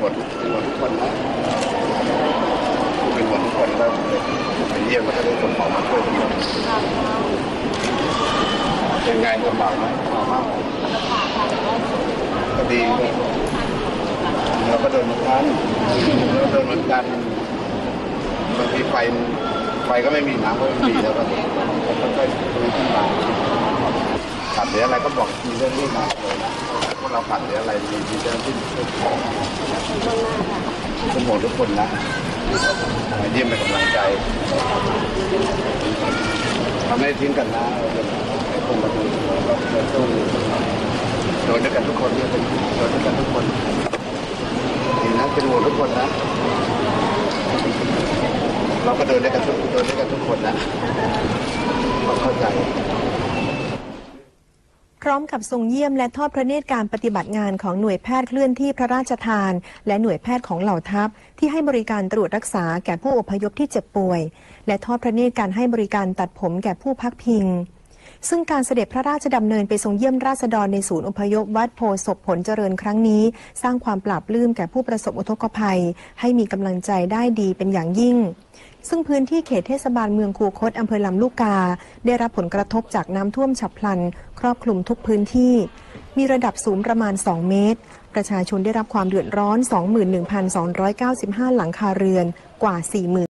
วดทุกคนนะเป็นห่วงทุกคนแล้วไปเยี่ยมแล้วก็ได้คนของมาช่วยกันเป็นไงลำบากไหมมากก็ดีเราก็โดนเหมือนกันบางทีไฟก็ไม่มีน้ำก็ไม่มีแล้วก็ค่อยๆฟื้นขึ้นมาขาดเหลืออะไรก็บอกมีเรื่องนี้มาเลยนะพวกเราขาดเหลืออะไรมีเรื่องที่เป็นห่วงทุกคนนะมาเยี่ยมเป็นกำลังใจทำให้ทิ้งกันนะคงมาดูเราต้องโดนด้วยกันทุกคนโดนด้วยกันทุกคนดีนะเป็นห่วงทุกคนนะเราก็โดนด้วยกันทุกคนนะเราเข้าใจพร้อมกับทรงเยี่ยมและทอดพระเนตรการปฏิบัติงานของหน่วยแพทย์เคลื่อนที่พระราชทานและหน่วยแพทย์ของเหล่าทัพที่ให้บริการตรวจรักษาแก่ผู้อพยพที่เจ็บป่วยและทอดพระเนตรการให้บริการตัดผมแก่ผู้พักพิงซึ่งการเสด็จพระราชดำเนินไปทรงเยี่ยมราษฎรในศูนย์อพยพวัดโพศพผลเจริญครั้งนี้สร้างความปราบปลื้มแก่ผู้ประสบอุทกภัยให้มีกำลังใจได้ดีเป็นอย่างยิ่งซึ่งพื้นที่เขตเทศบาลเมืองคูคตอำเภอลำลูกกาได้รับผลกระทบจากน้ำท่วมฉับพลันครอบคลุมทุกพื้นที่มีระดับสูงประมาณ2 เมตรประชาชนได้รับความเดือดร้อน 21,295 หลังคาเรือนกว่า 40,000